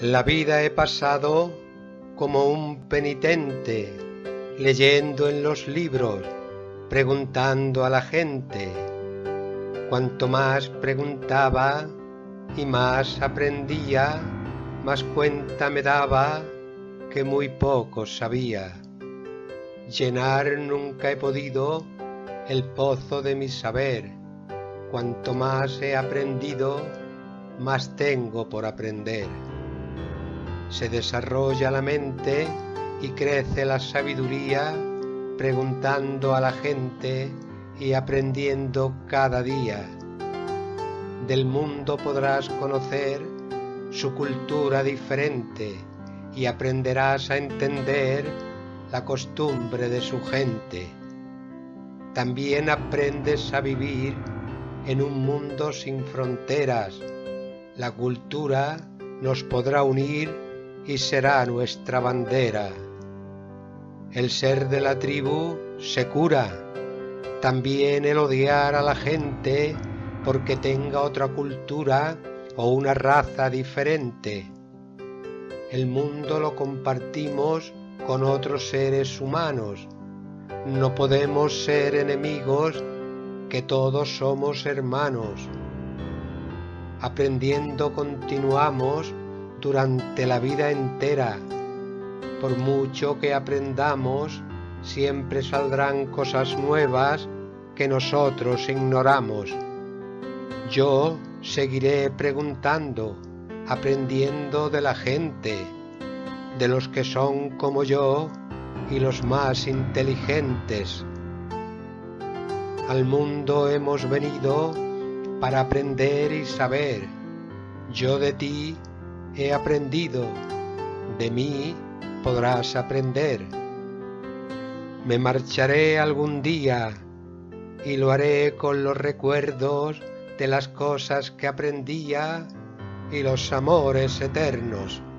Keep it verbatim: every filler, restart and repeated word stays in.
La vida he pasado como un penitente, leyendo en los libros, preguntando a la gente. Cuanto más preguntaba y más aprendía, más cuenta me daba que muy poco sabía. Llenar nunca he podido el pozo de mi saber. Cuanto más he aprendido, más tengo por aprender. Se desarrolla la mente y crece la sabiduría, preguntando a la gente y aprendiendo cada día. Del mundo podrás conocer su cultura diferente y aprenderás a entender la costumbre de su gente. También aprendes a vivir en un mundo sin fronteras. La cultura nos podrá unir y será nuestra bandera. El ser de la tribu se cura, también el odiar a la gente porque tenga otra cultura o una raza diferente. El mundo lo compartimos con otros seres humanos. No podemos ser enemigos, que todos somos hermanos. Aprendiendo continuamos durante la vida entera. Por mucho que aprendamos, siempre saldrán cosas nuevas que nosotros ignoramos. Yo seguiré preguntando, aprendiendo de la gente, de los que son como yo y los más inteligentes. Al mundo hemos venido para aprender y saber. Yo de ti he aprendido, de mí podrás aprender. Me marcharé algún día y lo haré con los recuerdos de las cosas que aprendía y los amores eternos.